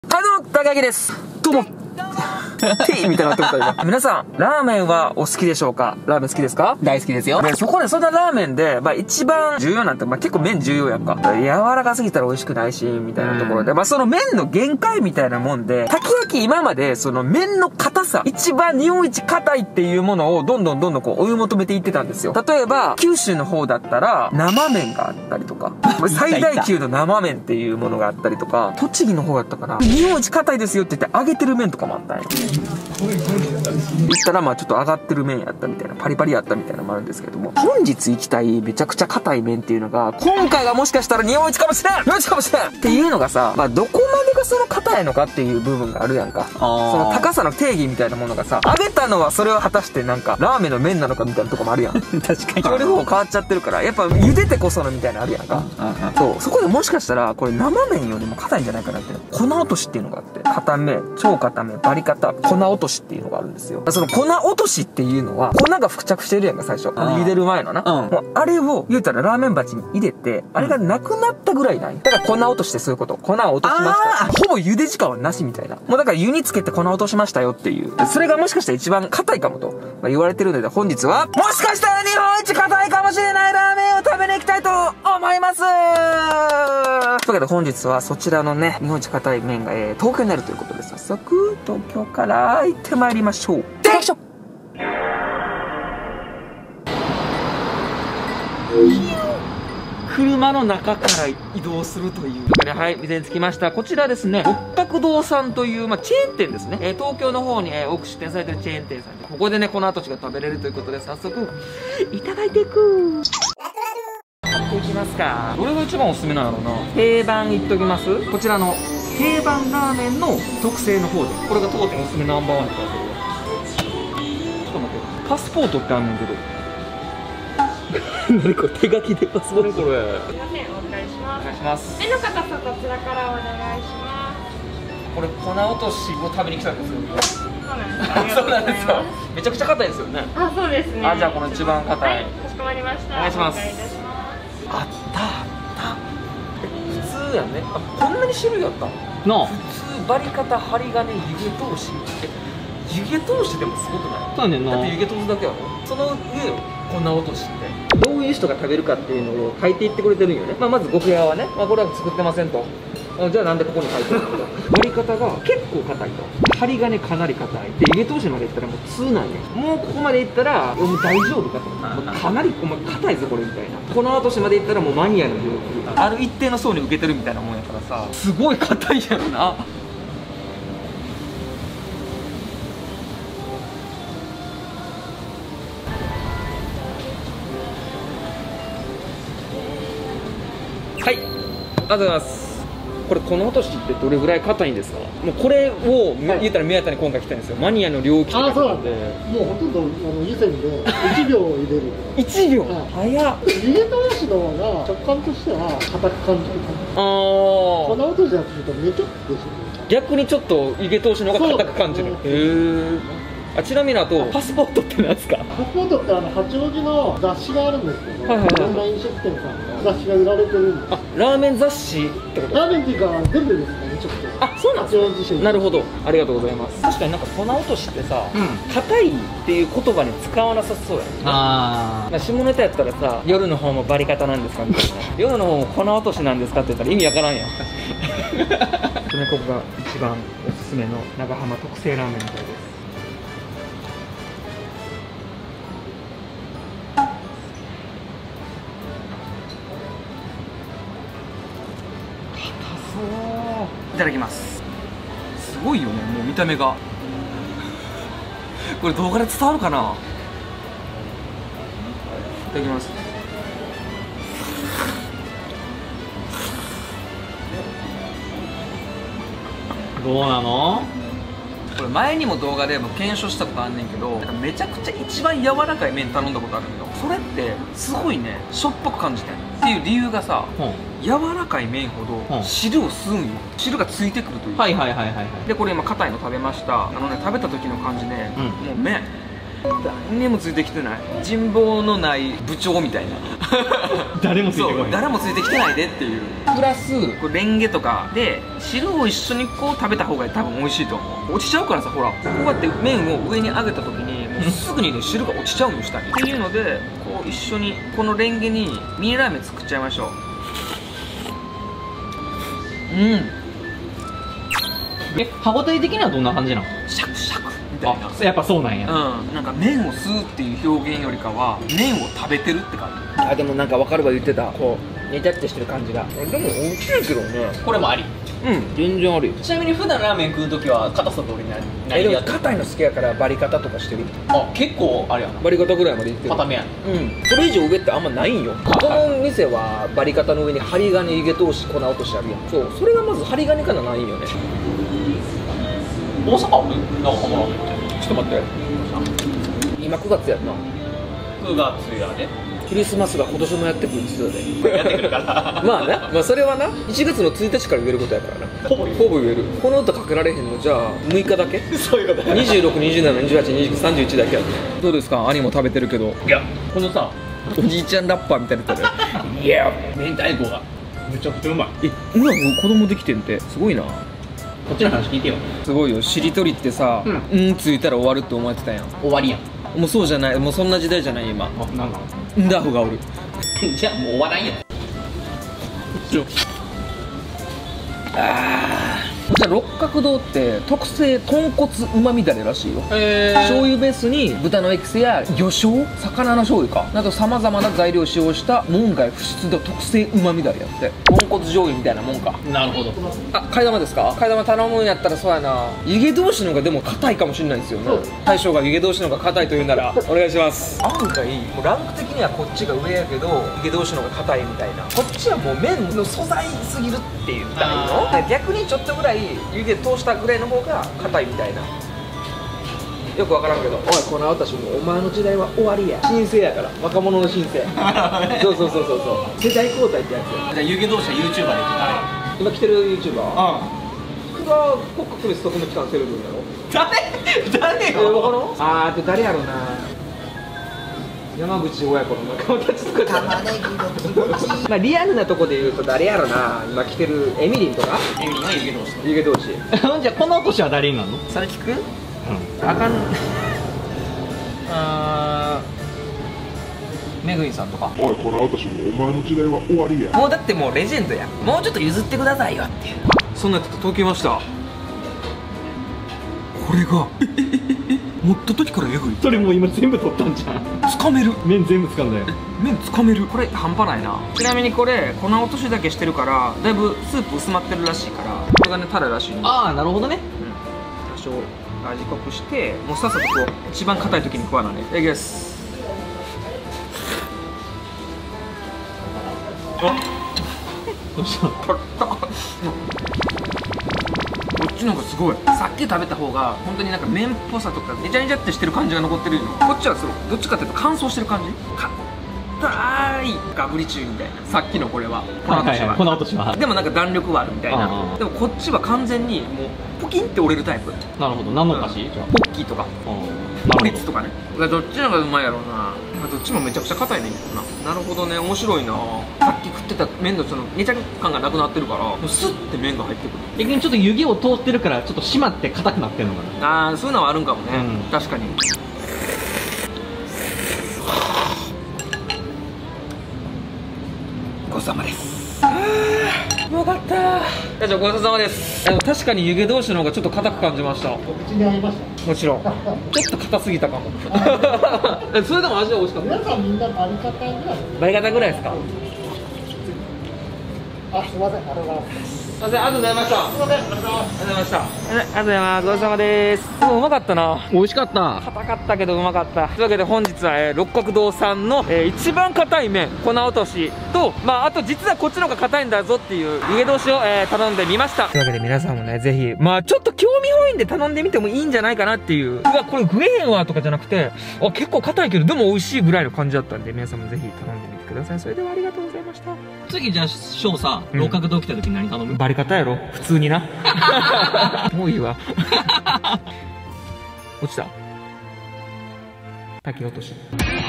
高木です。どうも。てみたいなってこと今。皆さん、ラーメンはお好きでしょうか？ラーメン好きですか？ 大好きですよ。 で、そこでそんなラーメンで、一番重要なんて、結構麺重要やんか。柔らかすぎたら美味しくないし、みたいなところで、その麺の限界みたいなもんで、たき焼き今まで、その麺の硬さ、一番日本一硬いっていうものをどんどん追い求めていってたんですよ。例えば、九州の方だったら、生麺があったりとか、最大級の生麺っていうものがあったりとか、栃木の方だったかな、日本一硬いですよって言って揚げてる麺とかもあったんよ。行ったらちょっと上がってる麺やったみたいな、パリパリやったみたいなのもあるんですけども、本日行きたいめちゃくちゃ硬い麺っていうのが、今回がもしかしたら日本一かもしれんっていうのがさ、どこまでがその硬いのかっていう部分があるやんか。その高さの定義みたいなものがさ、揚げたのはそれを果たしてラーメンの麺なのかみたいなとこもあるやん。 確かに。 調理方法変わっちゃってるから、やっぱ茹でてこそのみたいなのあるやんか。そう。そこでもしかしたら、これ生麺よりも硬いんじゃないかなっていう。粉落としっていうのがあって、硬め、超硬め、バリ硬、粉落としっていうのがあるんですよ。その粉落としっていうのは、粉が付着してるやんか、最初。茹でる前のな。もうあれを、言うたらラーメン鉢に入れて、あれがなくなったぐらいない。だから粉落としってそういうこと。粉を落としました。ほぼ茹で時間はなしみたいな。もうだから湯につけて粉落としましたよっていう。それがもしかしたら一番硬いかもと、言われてるので、本日は、もしかしたら日本一硬いかもしれないラーメンを食べに行きたいと思います。というわけで本日はそちらのね、日本一硬い麺が、東京になるということで、早速、東京から行ってまいりましょう。できしょ車の中から移動するという。はい、店に着きました。こちらですね、六角堂さんという、チェーン店ですね。東京の方に、多く出店されてるチェーン店さんで、ここでね、この後が食べれるということで、早速、いただいていく。買っていきますか。どれが一番おすすめなのな。定番いっときます。こちらの定番ラーメンの特製の方で。これが当店おすすめナンバーワンって書いてある。ちょっと待って。パスポートってあんねんけど。何これ、手書きでパスポート。これ。 すみません、お願いします。 お願いします。 目の硬さこちらからお願いします。 これ粉落としを食べに来たんですよ。 そうなんです。 そうなんですよ。めちゃくちゃ硬いですよね。 あ、そうですね。 じゃあこの一番硬い。 はい、かしこまりました。 お願いします。 お願いいたします。 あった普通やんね。こんなに種類あったの普通バリカタ、針金、湯気通し。湯気通しでもすごくない？ そうねんな。 だって湯気通すだけやろ。その上を粉落としってどういう人が食べるかっていうのを書いていってくれてるんよね。まず極屋はね、これは作ってませんと。じゃあなんでここに書いてるのと。割り方が結構硬いと。針金かなり硬い。で、湯気通しまでいったらもう通なんや。もうここまでいったら、もう大丈夫かと。もうかなりお前硬いぞこれみたいな。この後しまでいったらもうマニアの領域。ある一定の層に受けてるみたいなもんやからさ、すごい硬いやろな。はい、ありがとうございます。これ粉落としってどれぐらい硬いんですか？もうこれを言ったら宮田に今回来たんですよ。マニアの領域とか。 そうなんで、もうほとんど湯煎で1秒入れる。 1秒。早っ。 湯気通しの方が食感としては硬く感じるかな。粉落としだとするとめちゃくちゃですよね。 逆にちょっと湯気通しの方が硬く感じる。へえ。ちなみにあとパスポートって何ですか？ パスポートって八王子の雑誌があるんですけど、いろんな飲食店さんの雑誌が売られてるんです。 ラーメン雑誌ってこと？ ラーメンっていうか全部ですね、飲食店。 そうなんですか。 八王子市。 なるほど、ありがとうございます。確かに粉落としってさ、硬いっていう言葉に使わなさそうやね。下ネタやったらさ、夜の方もバリカタなんですかみたいな。夜の方も粉落としなんですかって言ったら意味わからんやん。ここが一番おすすめの長浜特製ラーメンみたいです。いただきます。すごいよね、もう見た目が。これ動画で伝わるかな。いただきます。 どうなの？ これ前にも動画でも検証したことあんねんけど、めちゃくちゃ一番柔らかい麺頼んだことあるんよ。それってすごいね、しょっぱく感じてんっていう理由がさ、柔らかい麺ほど汁を吸うんよ。汁がついてくるという。でこれ今硬いの食べました。食べた時の感じね、もう麺誰にもついてきてない。人望のない部長みたいな。 誰もついてこそう、 ない。 誰もついてきてないでっていう。プラスこれレンゲとかで汁を一緒にこう食べた方が多分美味しいと思う。落ちちゃうからさ、ほらこうやって麺を上に上げた時にもうすぐにね汁が落ちちゃうの、下に。っていうのでこう一緒にこのレンゲにミニラーメン作っちゃいましょう。 歯応え的にはどんな感じなの？ シャクシャクみたいな。 やっぱそうなんや。 なんか麺を吸うっていう表現よりかは麺を食べてるって感じ。あ、でもなんか分かるわ、言ってた。こうネチャってしてる感じが。でも美味しいけどね。 これもあり。 全然あるよ。 ちなみに普段ラーメン食うときは硬さ通りないでも硬いの好きやからバリカタとかしてる。 あ、結構あれやな。 バリカタぐらいまでいってる。 硬めや。 それ以上上ってあんまないんよ。この店はバリカタの上に針金、湯気通し、粉落としあるやん。そう、それがまず針金からないんよね。 大阪ある？なんかもらって。 ちょっと待って、今9月やんな。 9月やで。 クリスマスが今年もやってくるって言ってたで。 やってくるからまあな、まあそれはな、1月の1日から言えることやからな。ほぼ言える。この歌かけられへんのじゃあ6日だけ。 そういうことや。 26、27、28、29、31だけやで。どうですか、兄も食べてるけど。 いや、このさ、 おじいちゃんラッパーみたいなやつだね。いや、 明太子がめちゃくちゃうまい。 今もう子供できてんてすごいな。 こっちの話聞いてよ。 すごいよ。しりとりってさ、ついたら終わるって思ってたやん。 終わりやん。 もうそうじゃない、もうそんな時代じゃない今。 あ、なんかダフがおる。 じゃあもう終わらんやん。 こちら六角堂って特製豚骨うまみだれらしいよ。醤油ベースに豚のエキスや魚醤、魚の醤油かなどさまざまな材料を使用した門外不出の特製うまみだれやって。豚骨醤油みたいなもんか。 なるほど。 あ、替え玉ですか？替え玉頼むんやったらそうやな、湯気同士の方がでも硬いかもしれないんですよね。大将が湯気同士の方が硬いと言うならお願いします。案外もうランク的にはこっちが上やけど湯気同士の方が硬いみたいな。こっちはもう麺の素材すぎるって言ったらいいの？逆にちょっとぐらい湯気通したぐらいの方が硬いみたいな。よく分からんけど、おいこの私もお前の時代は終わりや。新生やから、若者の新生。そうそうそうそうそう、世代交代ってやつや。 じゃあ湯気同士は YouTuber で来た。 今来てる YouTuber、 う久我国家クリス特務機関セレブやろ。 誰分よ。 からん。あと誰やろうな、山口親子の仲間たちとか。まあリアルなとこで言うと誰やろな、今来てるエミリンとか。 エミリンは湯気同士。 湯気同士。 じゃあこの年は誰になるの？ それ聞く？あかん。めぐみさんとか。 おい、この私もお前の時代は終わりや。 もうだってもうレジェンドや。もうちょっと譲ってくださいよっていう。そんなやつ解けました。これが持った時からえぐい。 それもう今全部取ったんじゃん。 つかめる。 麺全部掴んだよ。 麺つかめる。これ半端ないな。ちなみにこれ粉落としだけしてるからだいぶスープ薄まってるらしいから、これがねタレらしいの。 ああ、なるほどね。 多少味濃くしてもうさっさとこう一番硬い時に食わなね。いただきます。 どうした？ こっちの方がすごい。さっき食べた方が本当になんか麺っぽさとかねちゃねちゃってしてる感じが残ってるの。こっちはそうどっちかっていうと乾燥してる感じ。硬いガブリチュウみたいな。さっきのこれは粉落としは、 粉落としはでもなんか弾力はあるみたいな。でもこっちは完全にもうポキンって折れるタイプ。 なるほど。何のお菓子？じゃあポッキーとかポリッツとかね。どっちの方がうまいやろうな。どっちもめちゃくちゃ硬いねんけどな。なるほどね、面白いな。さっき食ってた麺のそのねちゃ感がなくなってるからもうスッて麺が入ってくる。 逆にちょっと湯気を通ってるからちょっと締まって硬くなってるのかな。 ああ、そういうのはあるんかもね、確かに。ごちそうさまです。うまかった。じゃあごちそうさまです。確かに湯気同士の方がちょっと硬く感じました。 お口に合いました。 もちろんちょっと硬すぎたかも。それでも味は美味しかった。 皆さんみんなバリカタぐらい。 バリカタぐらいですか？ あ、すみません、ありがとうございます。 すいません、ありがとうございました。 すみません、ありがとうございます。 ありがとうございました。ありがとうございます。ごちそうさまです。もううまかったな。 美味しかった。 硬かったけどうまかった。というわけで本日は、六角堂さんの、一番硬い麺粉落としと、あと実はこっちの方が硬いんだぞっていう湯気同士を、頼んでみました。というわけで皆さんもね、ぜひちょっと興味本位で頼んでみてもいいんじゃないかなっていう。うわこれ食えへんわとかじゃなくて、あ結構硬いけどでも美味しいぐらいの感じだったんで、皆さんもぜひ頼んでみてください。それではありがとうございました。 次じゃあ翔さ、六角堂来た時に何頼む？ バリカタやろ普通にな。もういいわ。落ちた。 竹落とし。 もっとアッ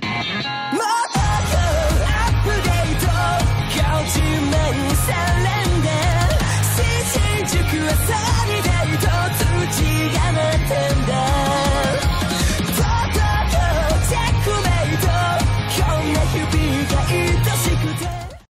プデート50万宣伝で新宿はさ